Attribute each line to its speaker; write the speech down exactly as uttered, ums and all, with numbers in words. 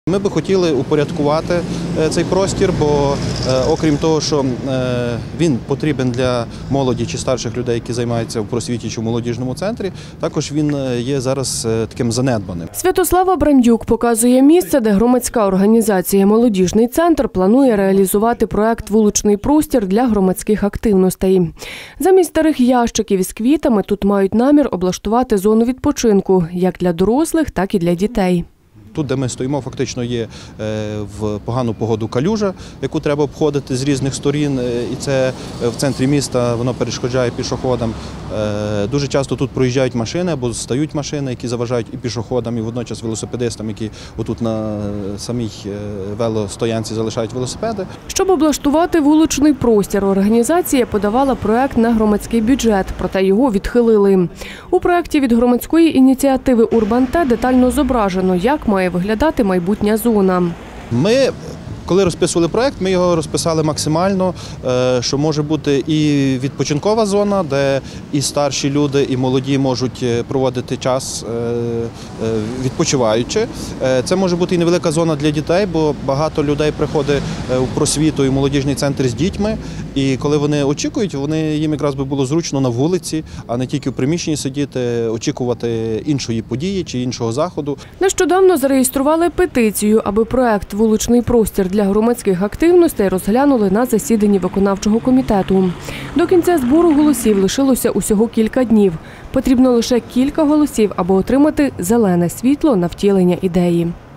Speaker 1: Ми би хотіли упорядкувати цей простір, бо окрім того, що він потрібен для молоді чи старших людей, які займаються в просвіті чи в молодіжному центрі, також він є зараз таким занедбаним.
Speaker 2: Святослав Абрамдюк показує місце, де громадська організація «Молодіжний центр» планує реалізувати проект «Вуличний простір» для громадських активностей. Замість старих ящиків із квітами тут мають намір облаштувати зону відпочинку як для дорослих, так і для дітей.
Speaker 1: Тут, де ми стоїмо, фактично є в погану погоду калюжа, яку треба обходити з різних сторін, і це в центрі міста, воно перешкоджає пішоходам. Дуже часто тут проїжджають машини або стають машини, які заважають і пішоходам, і водночас велосипедистам, які отут на самій велостоянці залишають велосипеди.
Speaker 2: Щоб облаштувати вуличний простір, організація подавала проект на громадський бюджет, проте його відхилили. У проекті від громадської ініціативи «Урбан-Те» детально зображено, як має виглядати майбутня зона.
Speaker 1: Ми, коли розписували проект, ми його розписали максимально, що може бути і відпочинкова зона, де і старші люди, і молоді можуть проводити час відпочиваючи. Це може бути і невелика зона для дітей, бо багато людей приходить у просвіту і молодіжний центр з дітьми, і коли вони очікують, вони, їм якраз би було зручно на вулиці, а не тільки в приміщенні сидіти, очікувати іншої події чи іншого заходу.
Speaker 2: Нещодавно зареєстрували петицію, аби проект «Вуличний простір» для громадських активностей розглянули на засіданні виконавчого комітету. До кінця збору голосів лишилося усього кілька днів. Потрібно лише кілька голосів, аби отримати зелене світло на втілення ідеї.